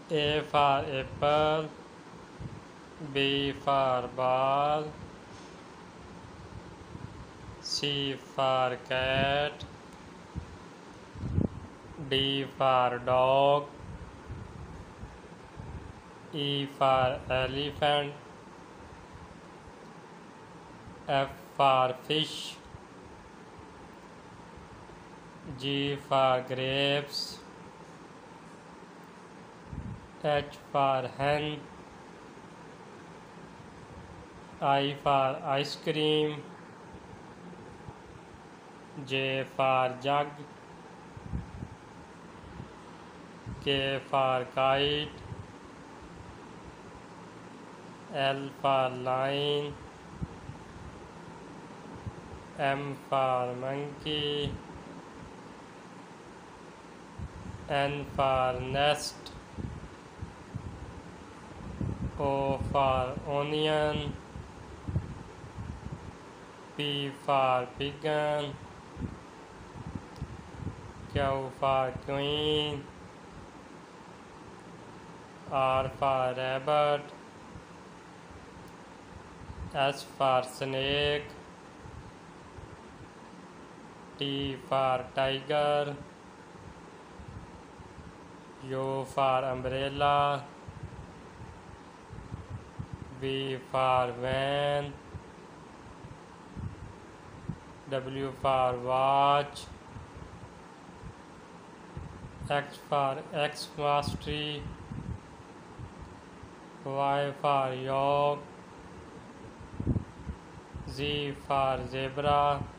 A for apple, B for ball, C for cat, D for dog, E for elephant, F for fish, G for grapes, H for hen, I for ice cream, J for jug, K for kite, L for lion, M for monkey, N for nest, O for onion, P for pigeon, Q for queen, R for rabbit, S for snake, T for tiger, U for umbrella, V for van, W for watch, X for Xmas tree, Y for yolk, Z for zebra,